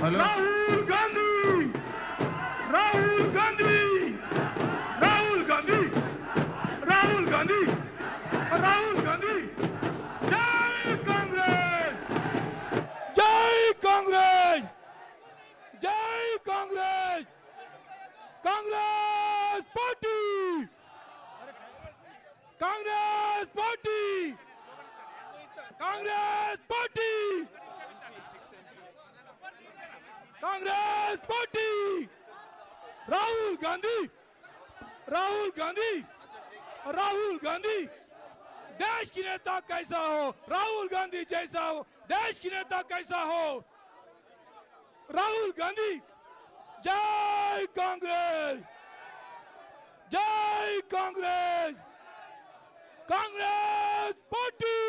hello Rahul Gandhi Rahul Gandhi Rahul Gandhi Rahul Gandhi Rahul Gandhi जय Congress जय Congress जय Congress Congress party Congress party Congress party Congress party Rahul Gandhi Rahul Gandhi Rahul Gandhi देश की नेता कैसा हो राहुल गांधी जैसा हो देश की नेता कैसा हो राहुल गांधी जय कांग्रेस कांग्रेस पार्टी